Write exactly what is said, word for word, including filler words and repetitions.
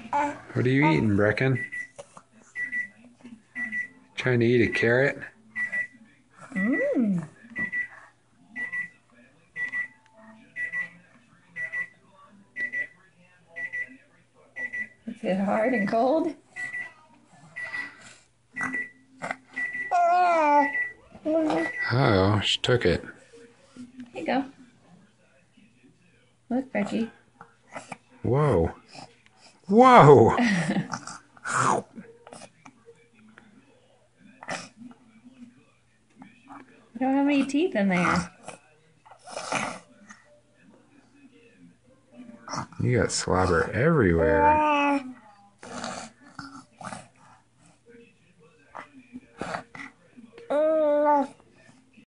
What are you eating, Brecken? Trying to eat a carrot? Mmm. Is it hard and cold? Oh, she took it. Here you go. Look, Reggie. Whoa. Whoa! You don't have any teeth in there. You got slobber everywhere.